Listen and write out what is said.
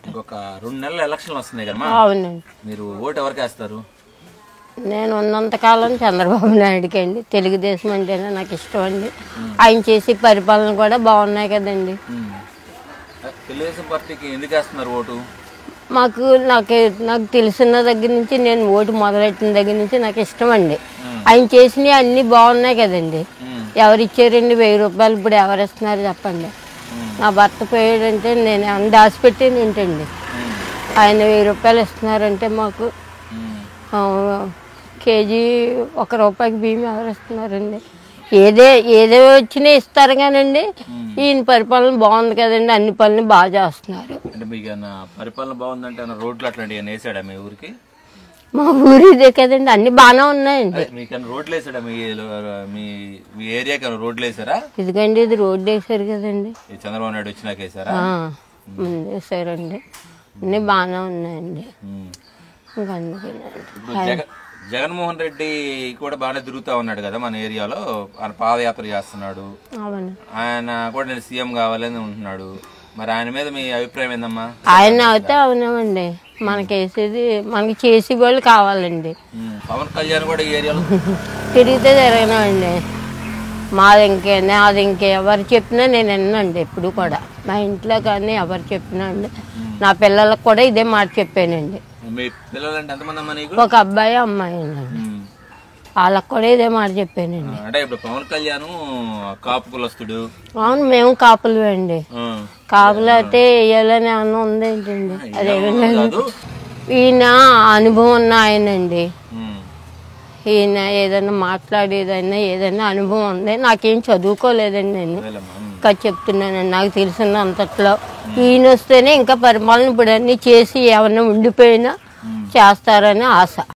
ఇంకొక 2 నెలల ఎలక్షన్లు వస్తున్నాయి కదమ్మా. అవునండి. మీరు ఓటు ఎవరికి వేస్తారు? నేను ఉన్నంతకాలం చంద్రబాబు నాయుడుకి అండి. తెలుగుదేశం అంటేనే నాకు ఇష్టం అండి. ఆయన చేసి పరిపాలన కూడా బాగున్నాయి కదండి. తెలుగుదేశం పార్టీకి ఎందుకు వేస్తున్నారు ఓటు? నాకు తెలిసిన దగ్గర నుంచి, నేను ఓటు మొదలెట్టిన దగ్గర నుంచి నాకు ఇష్టం అండి. ఆయన చేసినవి అన్నీ బాగున్నాయి కదండి. ఎవరు ఇచ్చారండి 1000 రూపాయలు? ఇప్పుడు ఎవరు ఇస్తున్నారు చెప్పండి. నా భర్త పోయాడంటే నేను ఏమన్నా దాచిపెట్టేది ఏంటండి? ఆయన 1000 రూపాయలు ఇస్తున్నారంటే మాకు కేజీ 1 రూపాయికి బియ్యం ఎవరు ఇస్తున్నారండి? ఏదో వచ్చినా ఇస్తారు కానండి. ఈయన పరిపాలన బాగుంది కదండి, అన్ని పనులు బాగా చేస్తున్నారు. అంటే మీకు పరిపాలన బాగుందంటే రోడ్లు అట్లాంటివి వేసాడా మీ ఊరికి? మా ఊరు ఇదే కదండి, అన్ని బాగానే ఉన్నాయండి. మీకు రోడ్లు వేసాడా? మీ ఏరియాకి రోడ్లు వేసారా? ఇదిగండి, ఇది రోడ్డు వేసారు కదండి. చంద్రబాబు నాయుడు వచ్చినాక వేసారా? ముందు వేసారండి. అన్ని బాగానే ఉన్నాయండి. ఇంకా అందుకని జగన్మోహన్ రెడ్డి కూడా బాగానే తిరుగుతా ఉన్నాడు కదా మన ఏరియాలో. ఆయన పాదయాత్ర చేస్తున్నాడు. ఆయన కూడా నేను సీఎం కావాలని ఉంటున్నాడు. మరి ఆయన మీద మీ అభిప్రాయం ఏందమ్మా? ఆయన అయితే అవునామండి, మనకి చేసి వాళ్ళు కావాలండి. పవన్ కళ్యాణ్ కూడా ఈ ఏరియాలో తిరిగితే జరగనండి. అది ఇంకే ఎవరు చెప్పినా నేను విన్నాండి. ఎప్పుడు కూడా మా ఇంట్లో కానీ ఎవరు చెప్పినా అండి, నా పిల్లలకు కూడా ఇదే మాట చెప్పానండి. మీ పిల్లలంటే ఎంతమంది అమ్మా నీకు? ఒక అబ్బాయి అమ్మాయి అండి. వాళ్ళకు కూడా ఇదే మాట చెప్పానండి. అంటే ఇప్పుడు పవన్ కళ్యాణ్ కాపు కులస్తుడు. అవును, మేము కాపులు అండి. కాపులు అయితే వేయాలని ఏమన్నా ఉందేంటండి? అదేమన్నా ఈయన అనుభవం ఉన్న ఆయనండి. ఈయన ఏదైనా మాట్లాడేదైనా ఏదైనా అనుభవం ఉంది. నాకేం చదువుకోలేదండి, నేను ఇంకా చెప్తున్నానండి. నాకు తెలిసినంతట్లో ఈయన వస్తేనే ఇంకా పరిపాలన ఇప్పుడు అన్నీ చేసి ఏమన్నా ఉండిపోయినా చేస్తారని ఆశ.